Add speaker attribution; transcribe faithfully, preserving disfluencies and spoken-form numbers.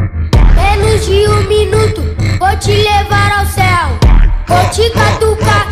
Speaker 1: Menos de um minuto, vou te levar ao céu. Vou te catucar